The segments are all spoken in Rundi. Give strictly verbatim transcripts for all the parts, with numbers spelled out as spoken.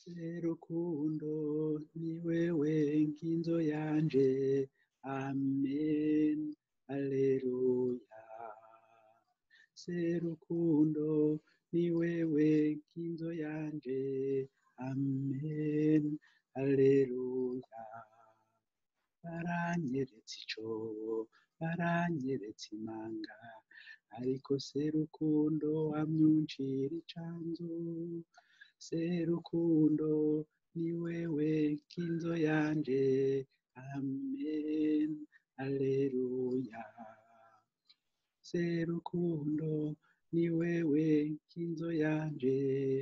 serukundo ni wewe nkinzo yanje, amen, alleluya. Serukundo ni wewe nkinzo yanje, amen, alleluya. Baranyeretse icobo, baranyeretse imanga, ariko serukundo wamye uncira icanzo. Serukundo ni wewe nkinzo yanje, amen, alleluya. Serukundo ni wewe nkinzo yanje,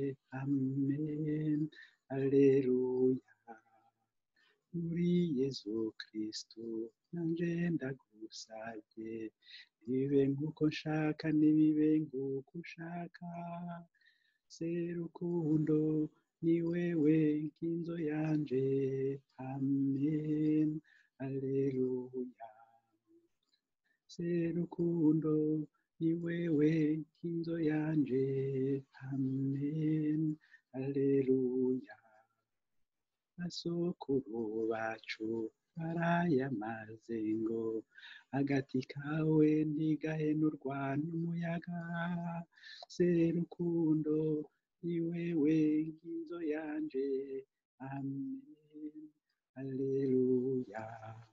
amen, alleluya. Muri Yesu Kristo nanje ndagusavye, ntibibe nk'uko nshaka ntibibe nk'uko ushaka. Serukundo ni wewe nkinzo yanje, amen, alleluya. Serukundo ni wewe nkinzo yanje, amen, alleluya. Basokuru bacu barayamaze ngo agati kawe ntigahenurwa n'umuyaga. Serukundo ni wewe nkinzo yanje, amen, alleluya.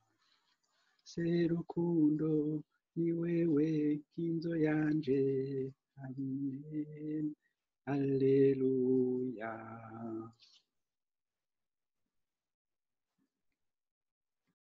Serukundo ni wewe nkinzo yanje, amen, alleluya.